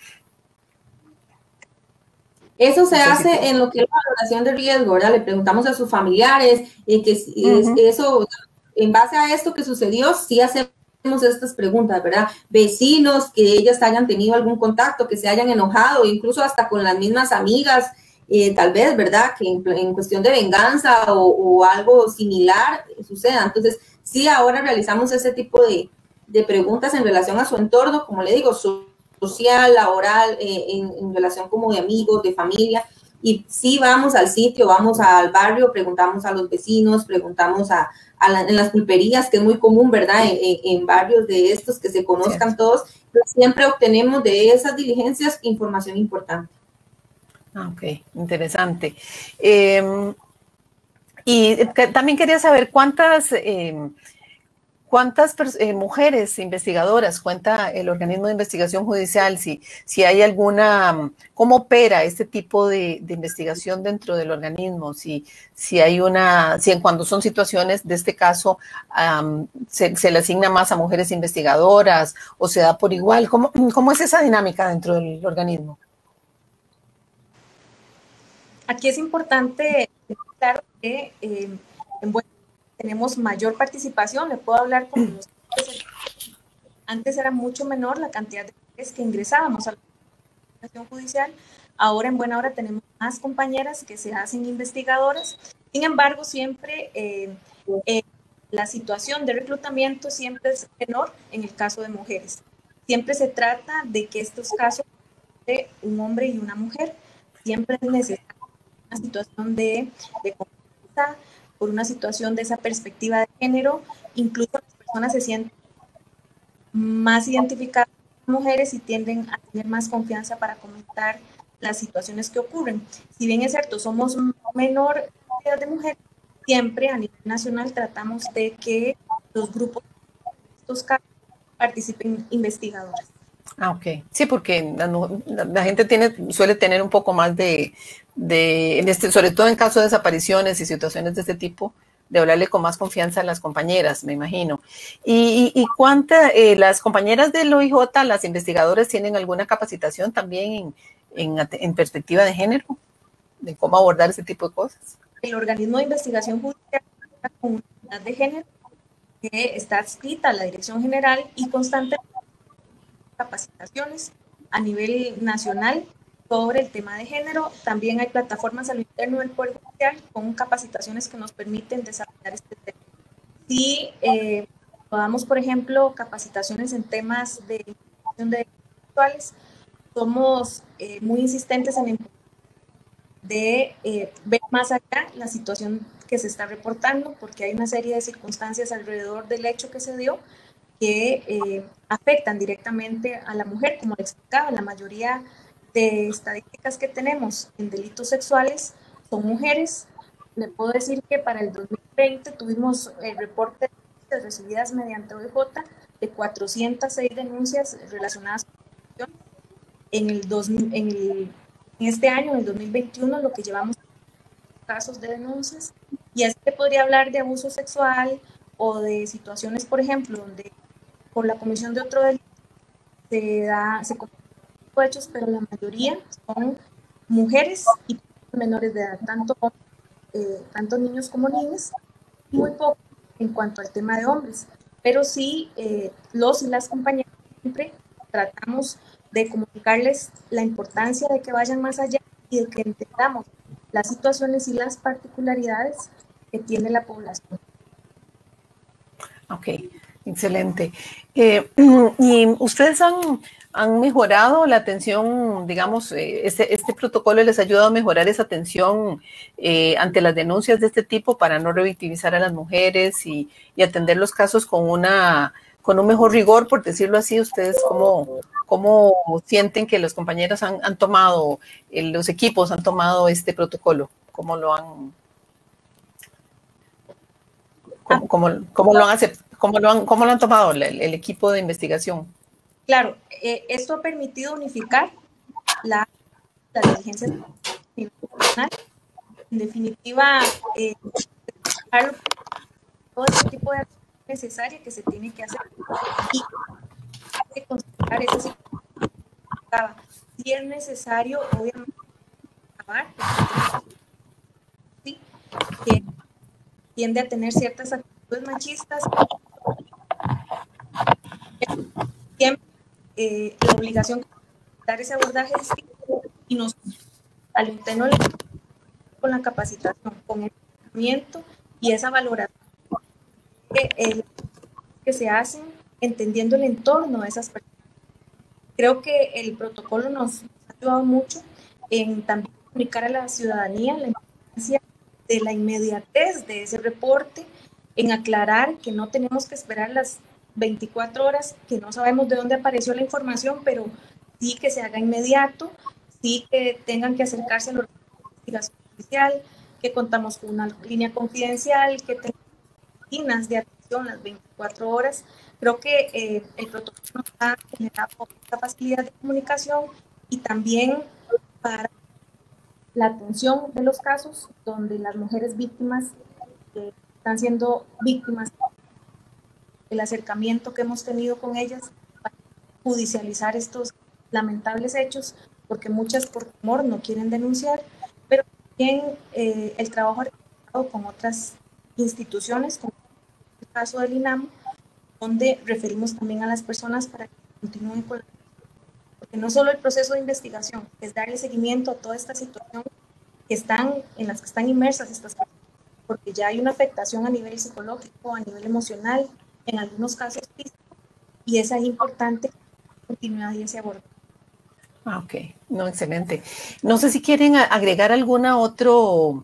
Eso se hace en lo que es la valoración de riesgo, ¿verdad? Le preguntamos a sus familiares, eso, en base a esto que sucedió, sí hacemos estas preguntas, ¿verdad? Vecinos que ellas hayan tenido algún contacto, que se hayan enojado, incluso hasta con las mismas amigas, tal vez, ¿verdad? Que en cuestión de venganza o algo similar suceda. Entonces, sí, ahora realizamos ese tipo de preguntas en relación a su entorno, como le digo, social, laboral, en relación como de amigos, de familia. Y sí vamos al sitio, vamos al barrio, preguntamos a los vecinos, preguntamos en las pulperías, que es muy común, ¿verdad? En barrios de estos que se conozcan todos, pero siempre obtenemos de esas diligencias información importante. Ok, interesante. Y también quería saber cuántas mujeres investigadoras cuenta el organismo de investigación judicial, si hay alguna, cómo opera este tipo de investigación dentro del organismo, si cuando son situaciones de este caso se le asigna más a mujeres investigadoras o se da por igual. ¿Cómo es esa dinámica dentro del organismo? Aquí es importante, claro, que tenemos mayor participación. Le puedo hablar como los antes era mucho menor la cantidad de mujeres que ingresábamos a la investigación judicial. Ahora en buena hora tenemos más compañeras que se hacen investigadoras. Sin embargo, siempre la situación de reclutamiento siempre es menor en el caso de mujeres. Siempre se trata de que estos casos de un hombre y una mujer siempre es necesario una situación de confianza, por una situación de esa perspectiva de género. Incluso las personas se sienten más identificadas con mujeres y tienden a tener más confianza para comentar las situaciones que ocurren. Si bien es cierto, somos menor cantidad de mujeres, siempre a nivel nacional tratamos de que los grupos de estos casos participen investigadores. Ok. Sí, porque la gente suele tener un poco más sobre todo en caso de desapariciones y situaciones de este tipo, de hablarle con más confianza a las compañeras, me imagino. ¿Y las compañeras del OIJ, las investigadoras, tienen alguna capacitación también en perspectiva de género, de cómo abordar ese tipo de cosas? El organismo de investigación judicial con una unidad de género que está adscrita a la Dirección General y constantemente capacitaciones a nivel nacional sobre el tema de género. También hay plataformas a lo interno del Poder Judicial con capacitaciones que nos permiten desarrollar este tema. Si damos, por ejemplo, capacitaciones en temas de investigación de derechos sexuales, somos muy insistentes en ver más allá la situación que se está reportando, porque hay una serie de circunstancias alrededor del hecho que se dio que afectan directamente a la mujer. Como le explicaba, la mayoría de estadísticas que tenemos en delitos sexuales son mujeres. Le puedo decir que para el 2020 tuvimos el reporte de denuncias recibidas mediante OIJ de 406 denuncias relacionadas con en este año, en el 2021, lo que llevamos casos de denuncias. Y así que podría hablar de abuso sexual o de situaciones, por ejemplo, donde por la comisión de otro delito se cometen hechos, pero la mayoría son mujeres y menores de edad, tanto niños como niñas, muy poco en cuanto al tema de hombres, pero sí los y las compañeras siempre tratamos de comunicarles la importancia de que vayan más allá y de que entendamos las situaciones y las particularidades que tiene la población. Ok, excelente. ¿Y ustedes han mejorado la atención, digamos, este protocolo les ha ayudado a mejorar esa atención ante las denuncias de este tipo para no revictimizar a las mujeres y atender los casos con un mejor rigor, por decirlo así? ¿Ustedes cómo sienten que los compañeros han tomado, los equipos han tomado este protocolo? ¿Cómo lo han... ¿Cómo lo han tomado el equipo de investigación? Claro, esto ha permitido unificar la diligencia nacional. En definitiva, todo este tipo de acción necesaria que se tiene que hacer y hay que considerar esa situación. Si es necesario, obviamente, acabar, ¿sí? Que tiende a tener ciertas actitudes machistas. Siempre la obligación de dar ese abordaje distinto y nos al interno con la capacitación, con el entrenamiento y esa valoración que se hacen entendiendo el entorno de esas personas. Creo que el protocolo nos ha ayudado mucho en también comunicar a la ciudadanía la importancia de la inmediatez de ese reporte, en aclarar que no tenemos que esperar las 24 horas, que no sabemos de dónde apareció la información, pero sí que se haga inmediato, sí que tengan que acercarse a la investigación judicial, que contamos con una línea confidencial, que tengamos líneas de atención las 24 horas. Creo que el protocolo nos ha generado esta facilidad de comunicación y también para la atención de los casos donde las mujeres víctimas están siendo víctimas del acercamiento que hemos tenido con ellas para judicializar estos lamentables hechos, porque muchas por temor no quieren denunciar, pero también el trabajo con otras instituciones, como el caso del INAM, donde referimos también a las personas para que continúen con la... Porque no solo el proceso de investigación, es darle seguimiento a toda esta situación en las que están inmersas estas personas, porque ya hay una afectación a nivel psicológico, a nivel emocional, en algunos casos físicos, y es ahí importante continuar y ese abordaje. Ok, no, excelente. No sé si quieren agregar alguna algo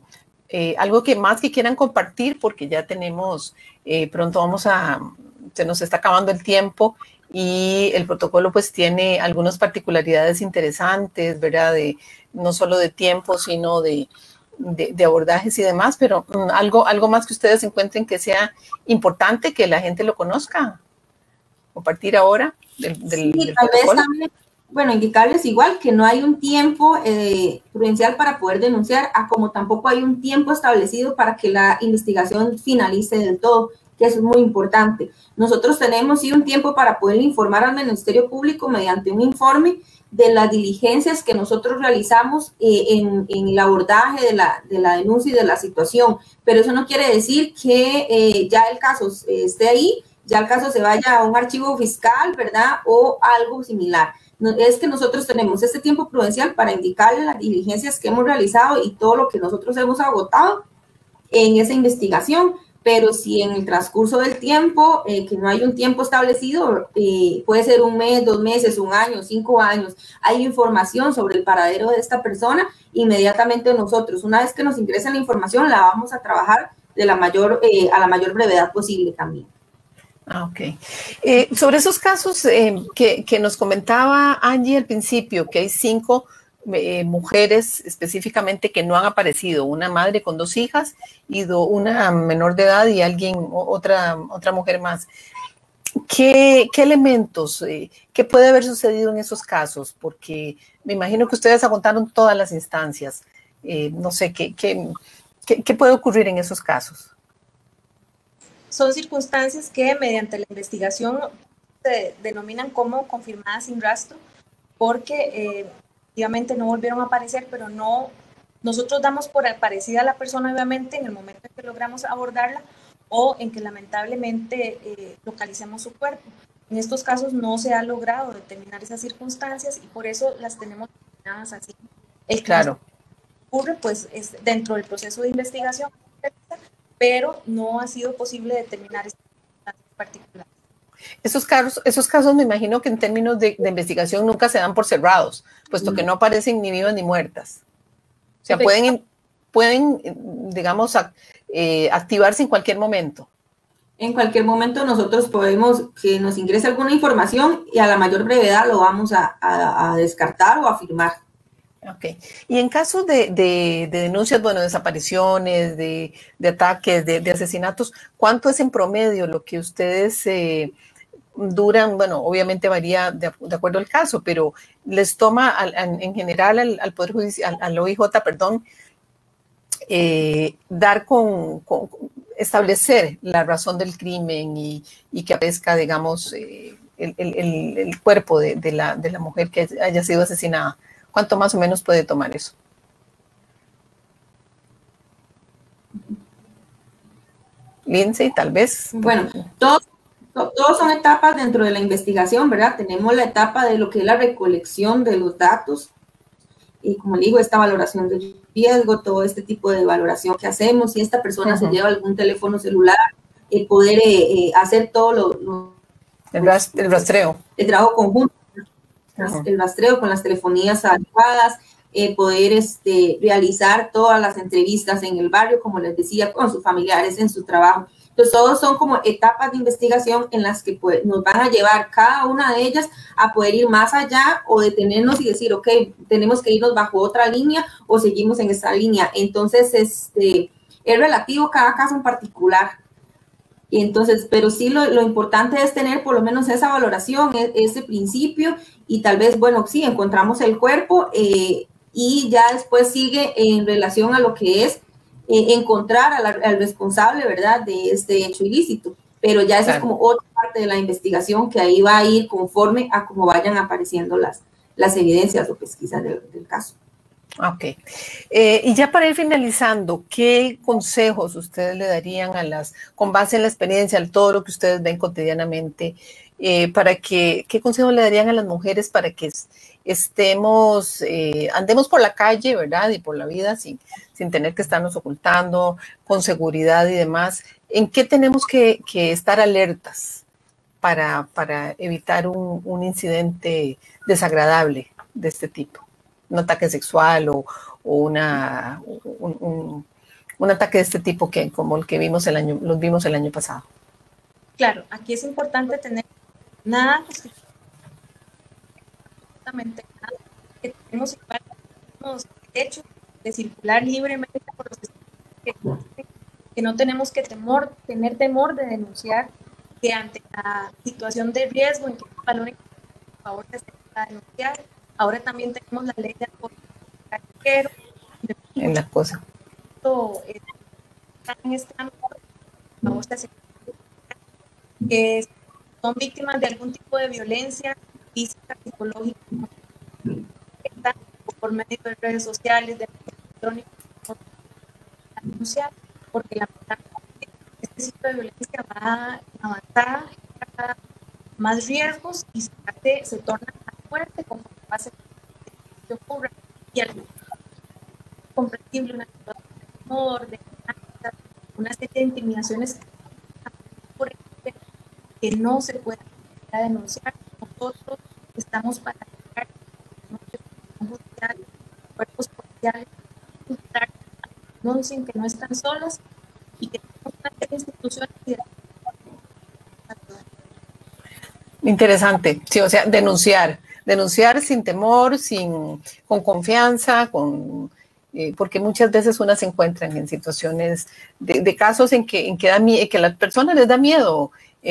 que quieran compartir, porque ya tenemos, pronto se nos está acabando el tiempo y el protocolo pues tiene algunas particularidades interesantes, ¿verdad? No solo de tiempo, sino de abordajes y demás, pero algo más que ustedes encuentren que sea importante que la gente lo conozca. Compartir ahora del tal vez también, bueno, indicarles igual que no hay un tiempo prudencial para poder denunciar, como tampoco hay un tiempo establecido para que la investigación finalice del todo, que eso es muy importante. Nosotros tenemos sí un tiempo para poder informar al Ministerio Público mediante un informe de las diligencias que nosotros realizamos en el abordaje de la denuncia y de la situación, pero eso no quiere decir que ya el caso esté ahí, ya el caso se vaya a un archivo fiscal, ¿verdad? O algo similar. No, es que nosotros tenemos este tiempo prudencial para indicarle las diligencias que hemos realizado y todo lo que nosotros hemos agotado en esa investigación, pero si en el transcurso del tiempo, que no hay un tiempo establecido, puede ser un mes, 2 meses, 1 año, 5 años, hay información sobre el paradero de esta persona, inmediatamente nosotros, una vez que nos ingresa la información, la vamos a trabajar a la mayor brevedad posible también. Ok. Sobre esos casos que nos comentaba Angie al principio, que hay 5 mujeres específicamente que no han aparecido, una madre con 2 hijas y una menor de edad y otra mujer más. ¿Qué elementos, qué puede haber sucedido en esos casos? Porque me imagino que ustedes agotaron todas las instancias. No sé, ¿qué puede ocurrir en esos casos? Son circunstancias que mediante la investigación se denominan como confirmadas sin rastro, porque efectivamente no volvieron a aparecer, pero nosotros damos por aparecida a la persona obviamente en el momento en que logramos abordarla, o en que lamentablemente localicemos su cuerpo. En estos casos no se ha logrado determinar esas circunstancias y por eso las tenemos determinadas así. El que claro. ocurre pues es dentro del proceso de investigación, pero no ha sido posible determinar esas circunstancias particulares. Esos casos me imagino que en términos de investigación nunca se dan por cerrados, puesto que no aparecen ni vivas ni muertas. O sea, pueden digamos, activarse en cualquier momento. En cualquier momento nosotros podemos que nos ingrese alguna información y a la mayor brevedad lo vamos a descartar o afirmar. Ok. Y en caso de denuncias, bueno, desapariciones, de ataques, de asesinatos, ¿cuánto es en promedio lo que ustedes duran? Bueno, obviamente varía de acuerdo al caso, pero les toma en general al Poder Judicial, al OIJ, perdón, establecer la razón del crimen y que aparezca, digamos, el cuerpo de la mujer que haya sido asesinada. ¿Cuánto más o menos puede tomar eso? Lindsay, tal vez. Bueno, todos son etapas dentro de la investigación, ¿verdad? Tenemos la etapa de lo que es la recolección de los datos, y como digo, esta valoración de riesgo, todo este tipo de valoración que hacemos, si esta persona se lleva algún teléfono celular, poder hacer todo el rastreo. El trabajo conjunto, el rastreo con las telefonías adecuadas, poder realizar todas las entrevistas en el barrio, como les decía, con sus familiares, en su trabajo. Entonces, todos son como etapas de investigación en las que pues, nos van a llevar cada una de ellas a poder ir más allá o detenernos y decir, ok, tenemos que irnos bajo otra línea o seguimos en esta línea. Entonces, es relativo cada caso en particular. Y entonces, pero sí lo importante es tener por lo menos esa valoración, ese principio, y tal vez, bueno, sí, encontramos el cuerpo y ya después sigue en relación a lo que es encontrar al responsable, ¿verdad?, de este hecho ilícito. Pero ya esa es como otra parte de la investigación que ahí va a ir conforme a cómo vayan apareciendo las evidencias o pesquisas del caso. Ok. Y ya para ir finalizando, ¿qué consejos ustedes le darían con base en la experiencia, en todo lo que ustedes ven cotidianamente, qué consejos le darían a las mujeres para que andemos por la calle, ¿verdad? Y por la vida sin tener que estarnos ocultando, con seguridad y demás? ¿En qué tenemos que estar alertas para evitar un incidente desagradable de este tipo? Un ataque sexual o un ataque de este tipo como el que vimos los vimos el año pasado. Claro, aquí es importante tener nada que tenemos derecho de circular libremente por los estados, que no tenemos que tener temor de denunciar, que ante la situación de riesgo en que valor en favor de denunciar. Ahora también tenemos la ley de acoso callejero. En la cosa. En este ámbito, que son víctimas de algún tipo de violencia física, psicológica, por medio de redes sociales, de electrónicos, denunciar, porque este tipo de violencia va avanzada, cada más riesgos y se torna más fuerte conforme pasa que ocurra, y algo comprensible, una situación de temor, de una serie de intimidaciones que no se pueden denunciar. Nosotros estamos para llegar a cuerpos policiales, denuncien que no están solas y que tenemos una serie de instituciones. Interesante, sí, o sea, denunciar sin temor, con confianza, porque muchas veces unas se encuentran en situaciones de casos en que a las personas les da miedo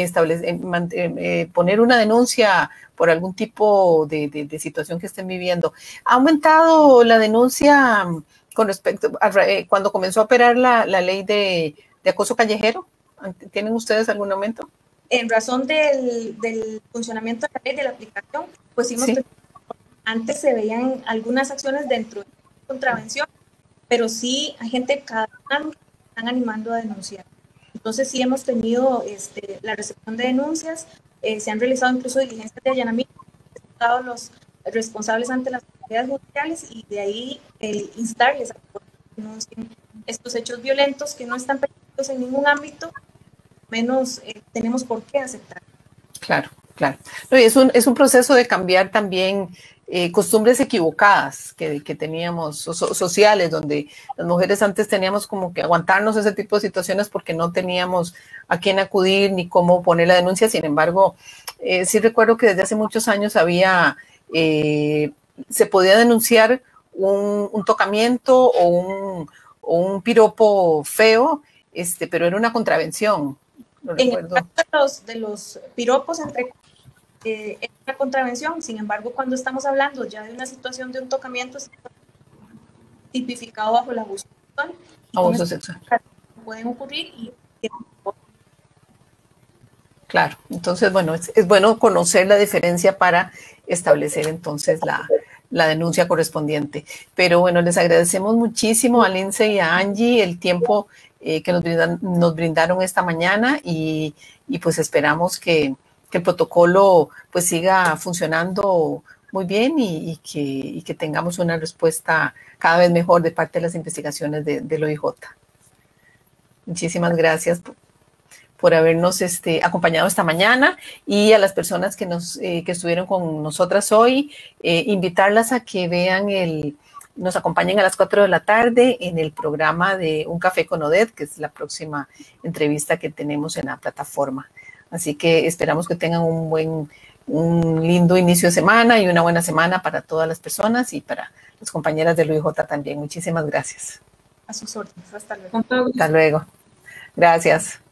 poner una denuncia por algún tipo de situación que estén viviendo. ¿Ha aumentado la denuncia con respecto a cuando comenzó a operar la ley de acoso callejero? ¿Tienen ustedes algún aumento? En razón del funcionamiento de la ley, de la aplicación, pues sí. Antes se veían algunas acciones dentro de la contravención, pero sí hay gente cada vez que están animando a denunciar. Entonces sí hemos tenido la recepción de denuncias, se han realizado incluso diligencias de allanamiento, han estado los responsables ante las autoridades judiciales y de ahí instarles a que denuncien estos hechos violentos que no están permitidos en ningún ámbito, menos tenemos por qué aceptar. Claro, claro. No, y es un proceso de cambiar también costumbres equivocadas que teníamos, sociales, donde las mujeres antes teníamos como que aguantarnos ese tipo de situaciones porque no teníamos a quién acudir ni cómo poner la denuncia. Sin embargo, sí recuerdo que desde hace muchos años había, se podía denunciar un tocamiento o un piropo feo, pero era una contravención. No recuerdo. En el caso de los piropos es una contravención, sin embargo, cuando estamos hablando ya de una situación de un tocamiento, es tipificado bajo el abuso sexual. Abuso sexual. Pueden ocurrir y... Claro, entonces, bueno, es bueno conocer la diferencia para establecer entonces la denuncia correspondiente. Pero bueno, les agradecemos muchísimo a Lindsay y a Angie el tiempo que nos brindaron esta mañana y pues esperamos que el protocolo pues siga funcionando muy bien y que tengamos una respuesta cada vez mejor de parte de las investigaciones del OIJ. Muchísimas gracias por habernos acompañado esta mañana y a las personas que estuvieron con nosotras hoy, invitarlas a que vean nos acompañen a las 4 de la tarde en el programa de Un Café con Odette, que es la próxima entrevista que tenemos en la plataforma. Así que esperamos que tengan un lindo inicio de semana y una buena semana para todas las personas y para las compañeras del UIJ también. Muchísimas gracias. A sus órdenes. Hasta luego. Hasta luego. Gracias.